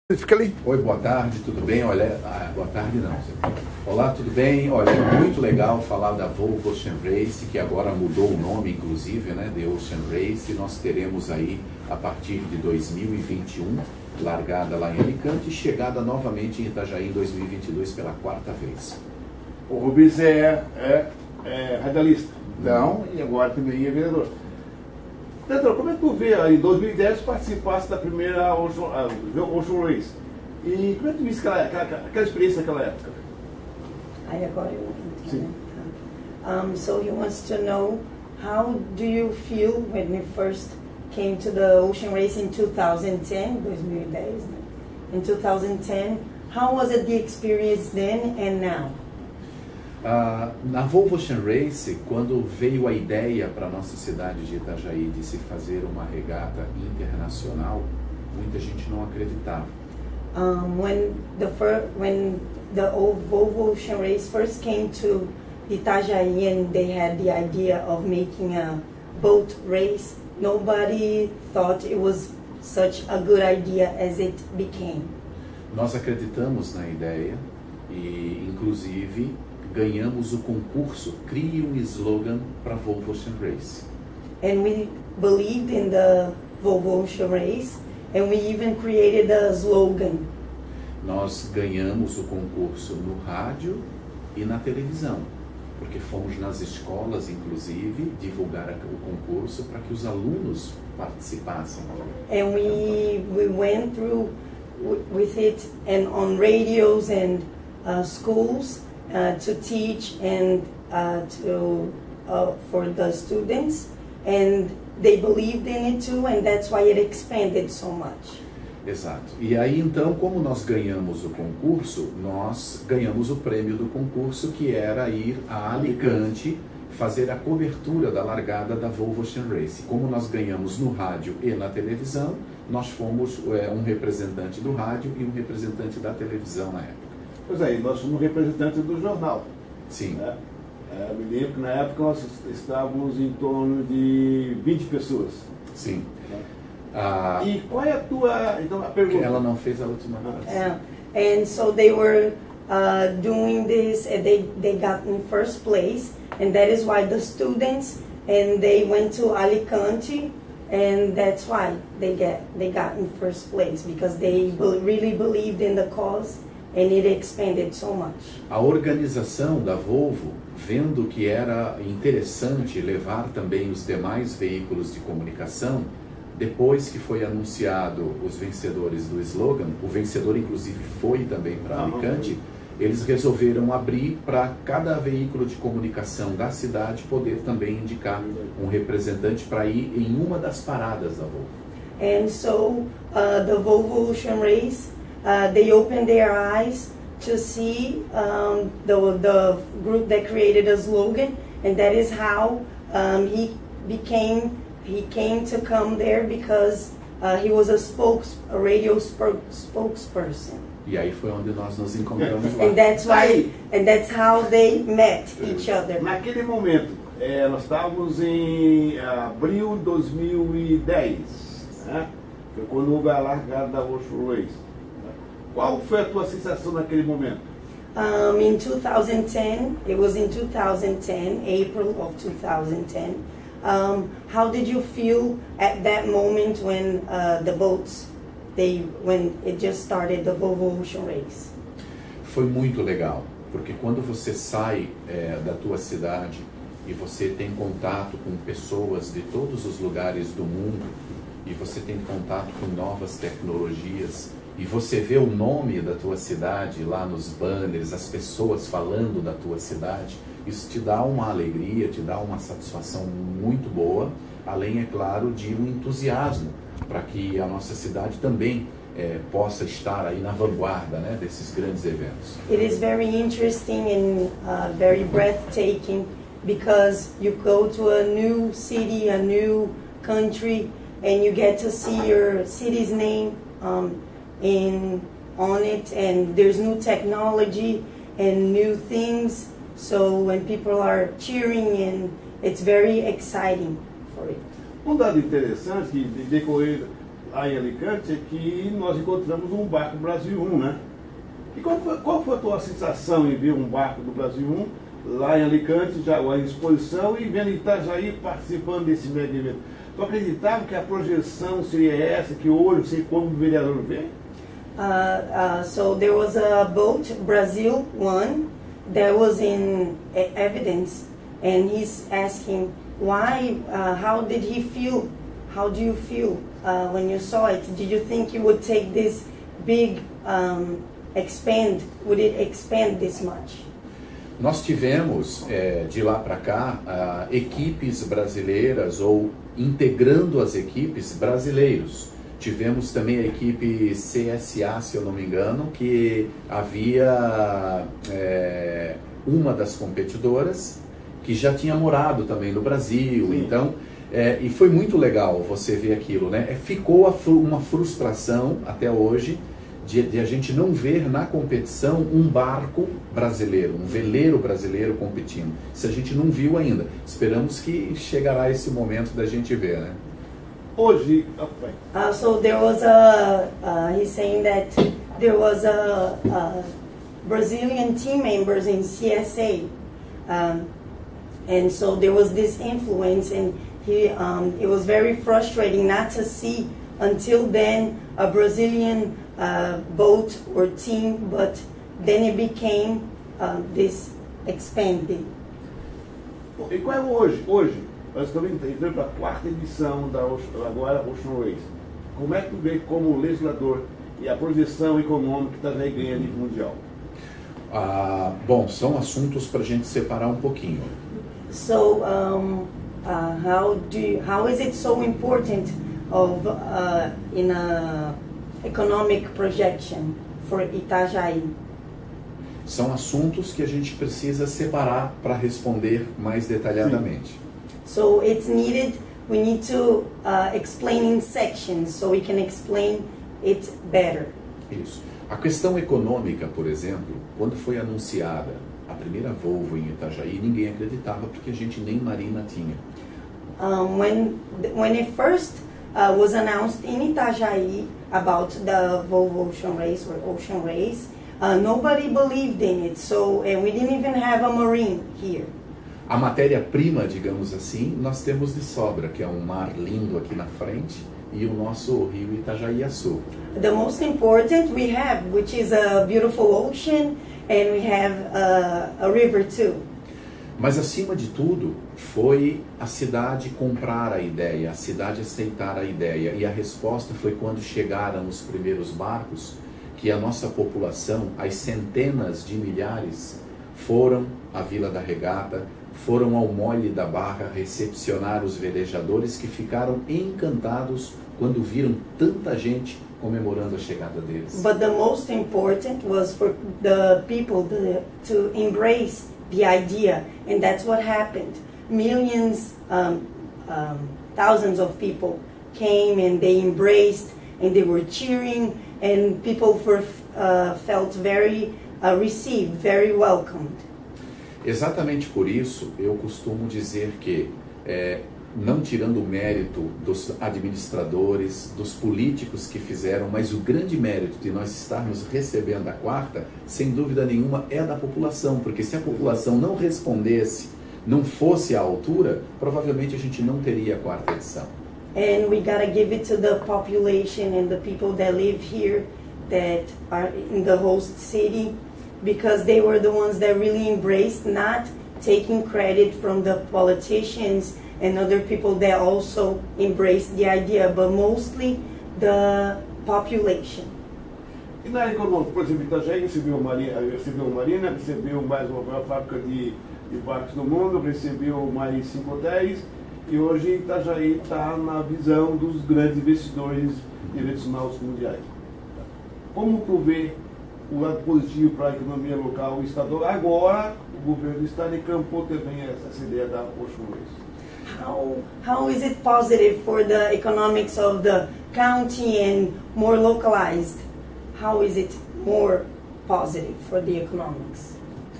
Fica ali. Oi, boa tarde, tudo bem? Olha, boa tarde não. Olá, tudo bem? Olha, é muito legal falar da Volvo Ocean Race, que agora mudou o nome, inclusive, né, The Ocean Race. Nós teremos aí, a partir de 2021, largada lá em Alicante e chegada novamente em Itajaí em 2022 pela quarta vez. O Rubens é radialista, então, e agora também é vereador. Pedro, como é que tu vê, em 2010 participaste da primeira Ocean Race, e como é que tu viste aquela experiência naquela época? Aí agora eu entro, né? So he wants to know, how do you feel when you first came to the Ocean Race in 2010, 2010, né? In 2010, how was it the experience then and now? Na Volvo Ocean Race, quando veio a ideia para a nossa cidade de Itajaí de se fazer uma regata internacional, muita gente não acreditava. When the old Volvo Ocean Race first came to Itajaí and they had the idea of making a boat race, nobody thought it was such a good idea as it became. Nós acreditamos na ideia e, inclusive, ganhamos o concurso Crie um Slogan para Volvo Ocean Race. And we believed in the Volvo Ocean Race and we even created a slogan. Nós ganhamos o concurso no rádio e na televisão, porque fomos nas escolas, inclusive, divulgar o concurso para que os alunos participassem. And we went through with it and on radios and schools to teach and for the students, and they believed in it too, and that's why it expanded so much. Exato. E aí então, como nós ganhamos o concurso, nós ganhamos o prêmio do concurso, que era ir a Alicante fazer a cobertura da largada da Volvo Ocean Race. Como nós ganhamos no rádio e na televisão, nós fomos um representante do rádio e um representante da televisão na época. Pois é, nós somos representantes do jornal. Sim. Né? Me lembro que na época nós estávamos em torno de 20 pessoas. Sim. E qual é a tua, então, a pergunta? Ela não fez a última frase. And so they were doing this, and they got in first place, and that is why the students, and they went to Alicante, and that's why they got in first place, because they really believed in the cause. And it expanded so much. A organização da Volvo, vendo que era interessante levar também os demais veículos de comunicação, depois que foi anunciado os vencedores do slogan, o vencedor inclusive foi também para Alicante, eles resolveram abrir para cada veículo de comunicação da cidade poder também indicar um representante para ir em uma das paradas da Volvo. And so the Volvo Ocean Race, they opened their eyes to see the group that created a slogan, and that is how he came to come there, because he was a radio spokesperson. E aí foi onde nós nos encontramos lá. And that's how they met each other. Naquele momento, nós estávamos em abril de 2010, né? Foi quando houve a largada da Ocean Race. Qual foi a tua sensação naquele momento? In 2010, it was in 2010, April of 2010. How did you feel at that moment when when it just started the Volvo Ocean Race? Foi muito legal, porque quando você sai da tua cidade e você tem contato com pessoas de todos os lugares do mundo, e você tem contato com novas tecnologias, e você vê o nome da tua cidade lá nos banners, as pessoas falando da tua cidade, isso te dá uma alegria, te dá uma satisfação muito boa, além, é claro, de um entusiasmo para que a nossa cidade também possa estar aí na vanguarda, né, desses grandes eventos. It is very interesting and very breathtaking, because you go to a new city, a new country, and you get to see your city's name on it, and there's new technology and new things, so when people are cheering, and it's very exciting for it. Um dado interessante que decorrer aí em Alicante é que nós encontramos um barco Brasil 1, né? E qual foi a tua sensação em ver um barco do Brasil 1 lá em Alicante, já em exposição, e vendo Itajaí participando desse mega evento? Tu acreditava que a projeção seria essa, que hoje, sei como o vereador vê? So there was a boat, Brazil 1, that was in evidence, and he's asking why, how did he feel, how do you feel when you saw it? Did you think you would take this big, would it expand this much? Nós tivemos, de lá para cá, equipes brasileiras ou integrando as equipes brasileiros. Tivemos também a equipe CSA, se eu não me engano, que havia uma das competidoras que já tinha morado também no Brasil. Sim. Então, e foi muito legal você ver aquilo, né? Ficou uma frustração até hoje de a gente não ver na competição um barco brasileiro, um veleiro brasileiro competindo. Isso a gente não viu ainda. Esperamos que chegará esse momento da gente ver, né? Hoje, so there was he's saying that there was a Brazilian team members in CSA, and so there was this influence, and it was very frustrating not to see until then a Brazilian boat or team, but then it became this expanded. E qual é hoje? Nós estamos entrando para a quarta edição da agora Ocean Race. Como é que tu vê como legislador e a projeção econômica que está ganhando a nível mundial? Bom, são assuntos para a gente separar um pouquinho. So, how is it so important in a economic projection for Itajaí? São assuntos que a gente precisa separar para responder mais detalhadamente. Sim. So it's needed, we need to explain in sections so we can explain it better. Isso. A questão econômica, por exemplo, quando foi anunciada a primeira Volvo em Itajaí, ninguém acreditava porque a gente nem marina tinha. When it first was announced in Itajaí about the Volvo Ocean Race or Ocean Race, nobody believed in it, and we didn't even have a marine here. A matéria-prima, digamos assim, nós temos de sobra, que é um mar lindo aqui na frente e o nosso rio Itajaí-Açu. The most important we have, which is a beautiful ocean, and we have a river too. Mas acima de tudo, foi a cidade comprar a ideia, a cidade aceitar a ideia. E a resposta foi quando chegaram os primeiros barcos, que a nossa população, as centenas de milhares, foram à Vila da Regata, foram ao Mole da Barra recepcionar os velejadores que ficaram encantados quando viram tanta gente comemorando a chegada deles. But the most important was for the people to embrace the idea, and that's what happened. Millions, thousands of people came and they embraced and they were cheering, and people felt very received, very welcomed. Exatamente por isso, eu costumo dizer que, não tirando o mérito dos administradores, dos políticos que fizeram, mas o grande mérito de nós estarmos recebendo a quarta, sem dúvida nenhuma, é da população, porque se a população não respondesse, não fosse à altura, provavelmente a gente não teria a quarta edição. And we gotta give it to the population and the people that live here, that are in the host city, because they were the ones that really embraced, not taking credit from the politicians and other people that also embraced the idea, but mostly the population. E na área econômica, por exemplo, Itajaí recebeu Marina, recebeu mais uma maior fábrica de barcos do mundo, recebeu mais 5 hotéis, e hoje Itajaí está na visão dos grandes investidores internacionais mundiais. Como tu vê o lado positivo para a economia local e estadual? Agora o governo do estado encampou também essa ideia da Ocean Race. How is it positive for the economics of the county and more localized? How is it more positive for the economics?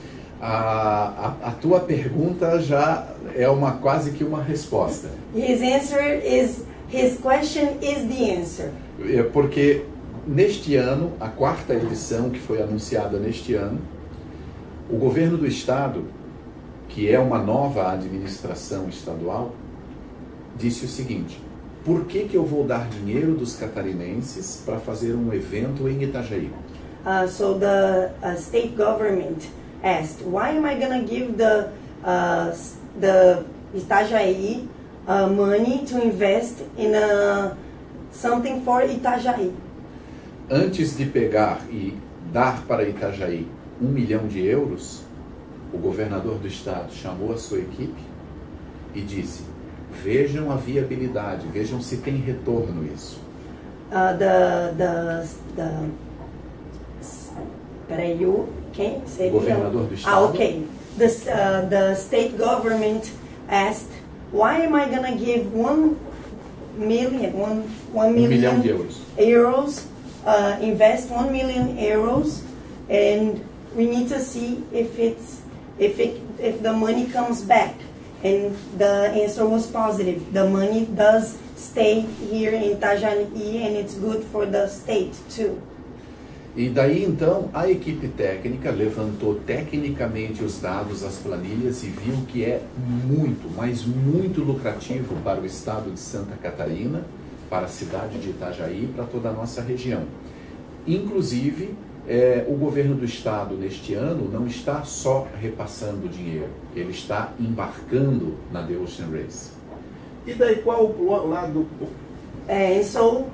A tua pergunta já é quase que uma resposta. His question is the answer. Porque neste ano, a 4ª edição que foi anunciada neste ano, o governo do estado, que é uma nova administração estadual, disse o seguinte: por que eu vou dar dinheiro dos catarinenses para fazer um evento em Itajaí? So the state government asked, why am I going to give the Itajaí money to invest in something for Itajaí? Antes de pegar e dar para Itajaí 1 milhão de euros, o governador do estado chamou a sua equipe e disse: vejam a viabilidade, vejam se tem retorno isso. Peraí, quem? O governador do estado. Okay. The state government asked, why am I going to give 1 million de euros. Invest 1 million euros, and we need to see if the money comes back. And the answer was positive. The money does stay here in Itajaí, and it's good for the state too. E daí então a equipe técnica levantou tecnicamente os dados, as planilhas, e viu que é muito, mas muito lucrativo para o estado de Santa Catarina, para a cidade de Itajaí, para toda a nossa região. Inclusive, o governo do estado neste ano não está só repassando dinheiro, ele está embarcando na The Ocean Race. E daí qual o lado? So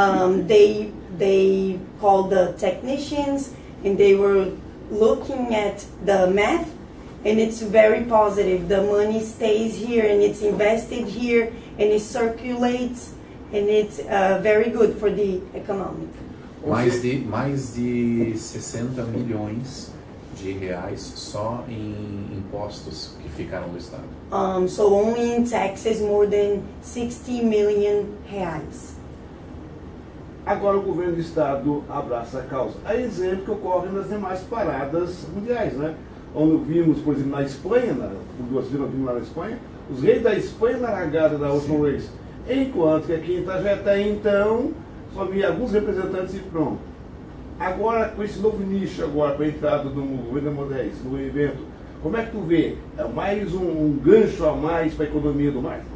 they called the technicians, and they were looking at the math, and it's very positive. The money stays here, and it's invested here, and it circulates, and it's very good for the economy. Mais de 60 milhões de reais só em impostos que ficaram no estado. So only in taxes, more than 60 million reais. Agora o governo do estado abraça a causa. A exemplo que ocorre nas demais paradas mundiais, né? Onde vimos, por exemplo, na Espanha, por 2 vezes nós vimos lá na Espanha, os reis da Espanha na largada da Ocean Race. Enquanto que aqui em Itajaí até então só havia alguns representantes e pronto. Agora, com esse novo nicho agora, para a entrada do governo da Modex, no evento, como é que tu vê? É mais um gancho a mais para a economia do mar?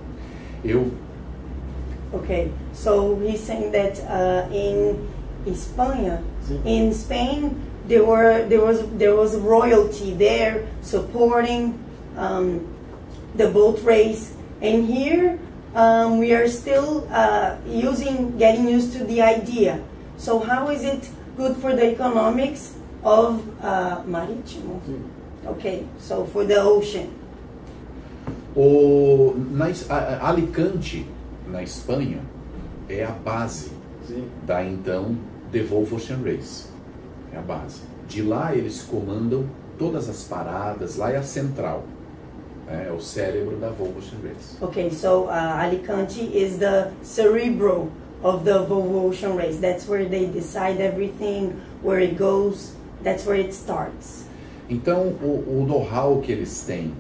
Okay, so he's saying that in España, in Spain, there was royalty there supporting the boat race, and here we are still getting used to the idea. So how is it good for the economics of marítimo? Okay, so for the ocean. Alicante, na Espanha, é a base da então The Volvo Ocean Race. É a base. De lá eles comandam todas as paradas, lá é a central. É o cérebro da Volvo Ocean Race. Okay, so Alicante is the cerebro of the Volvo Ocean Race. That's where they decide everything, where it goes, that's where it starts. Então, o know-how que eles têm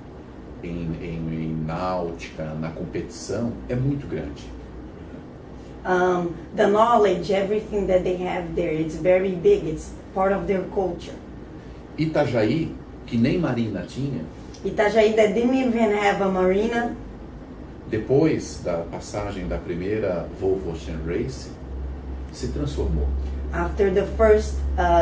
em náutica, na competição, é muito grande. The knowledge, everything that they have there, it's very big. It's part of their culture. Itajaí, que nem marina tinha, Itajaí that didn't even have a marina, depois da passagem da primeira Volvo Ocean Race, se transformou. After the first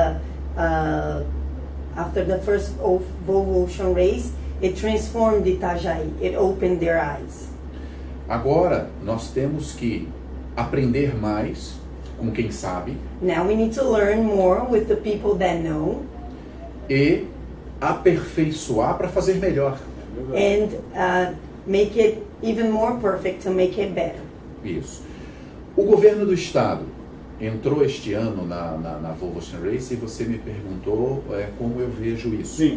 Volvo Ocean Race, it transformed Itajaí. It opened their eyes. Agora nós temos que aprender mais com quem sabe. Now we need to learn more with the people that know. E aperfeiçoar para fazer melhor. And make it even more perfect to make it better. Isso. O governo do estado entrou este ano na Volvo Ocean Race e você me perguntou como eu vejo isso. Sim.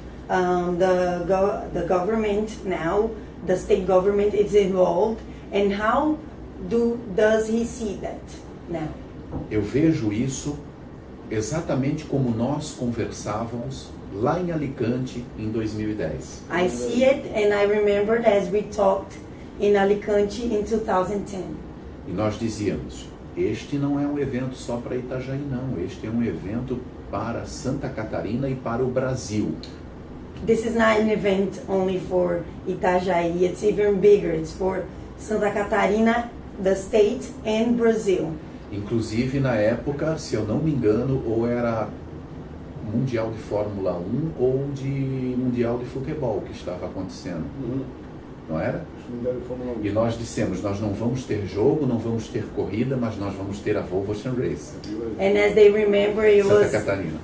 The government now, the state government is involved, and how does he see that now? Eu vejo isso exatamente como nós conversávamos lá em Alicante em 2010. I see it, and I remembered as we talked in Alicante in 2010. E nós dizíamos, este não é um evento só para Itajaí, não. Este é um evento para Santa Catarina e para o Brasil. This is not an event only for Itajaí, it's even bigger. It's for Santa Catarina, the state, and Brazil. Inclusive, na época, se eu não me engano, ou era Mundial de Fórmula 1 ou de Mundial de Futebol que estava acontecendo. Não era? E nós dissemos, nós não vamos ter jogo, não vamos ter corrida, mas nós vamos ter a Volvo Ocean Race. And as they remember, it Santa was Catarina.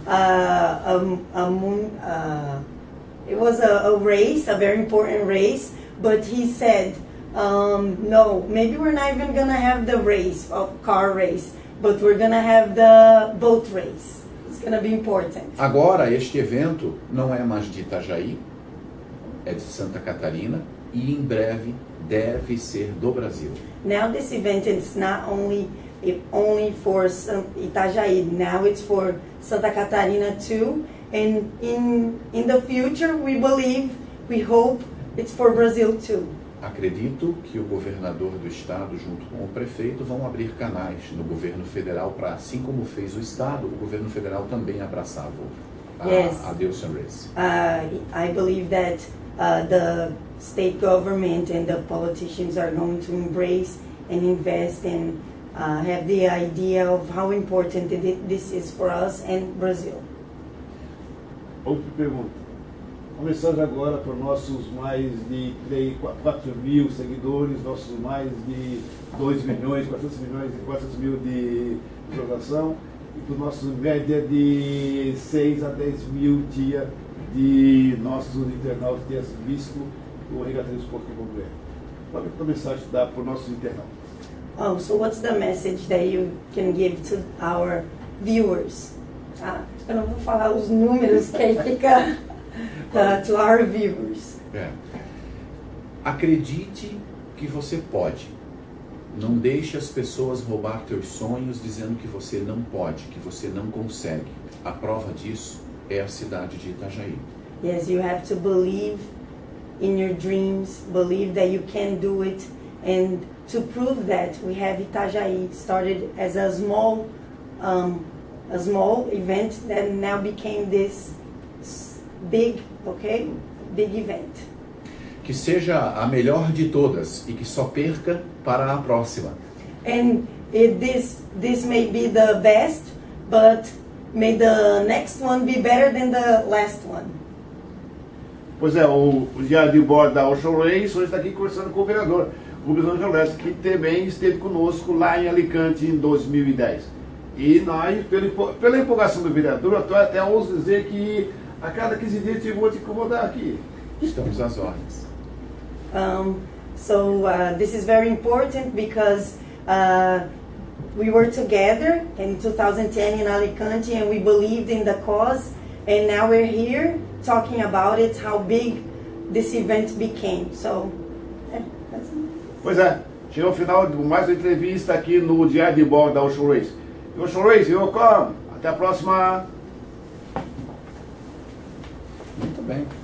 It was a race, a very important race, but he said, no, maybe we're not even going to have the race, car race, but we're going to have the boat race. It's going to be important. Agora, este evento não é mais de Itajaí, é de Santa Catarina e em breve deve ser do Brasil. Now this event is not only for Itajaí, now it's for Santa Catarina too. And in the future, we believe, we hope it's for Brazil too. Acredito que o governador do estado, junto com o prefeito, vão abrir canais no governo federal para, assim como fez o estado, o governo federal também abraçar a The Ocean Race. I believe that the state government and the politicians are going to embrace and invest and have the idea of how important this is for us and Brazil. Outra pergunta. Começando agora para nossos mais de 4 mil seguidores, nossos mais de 2 milhões, 400 mil de visualização, e para nossos média de 6 a 10 mil dia de nossos internautas que têm visto o Regateiros Esporte Completo. Qual é a mensagem que dá para os nossos internautas? Oh, so what's the message that you can give to our viewers? Eu não vou falar os números que aí fica to our viewers. Acredite que você pode. Não deixe as pessoas roubar teus sonhos dizendo que você não pode, que você não consegue. A prova disso é a cidade de Itajaí. Yes, you have to believe in your dreams, believe that you can do it, and to prove that, we have Itajaí started as a small event that now became this big event. Que seja a melhor de todas e que só perca para a próxima. And this may be the best, but may the next one be better than the last one. Pois é, o diário de bordo da Ocean Race hoje está aqui conversando com o vereador Rubens Angeleschi, que também esteve conosco lá em Alicante em 2010. E nós, pela empolgação do vereador, eu até ouso dizer que a cada 15 dias eu vou te incomodar aqui. Estamos às ordens. This is very important because we were together in 2010 in Alicante and we believed in the cause, and now we're here talking about it, how big this event became. Pois é, chegou ao final de mais uma entrevista aqui no Diário de Bordo da Ocean Race. Ocean Race, eu como. Até a próxima. Muito bem.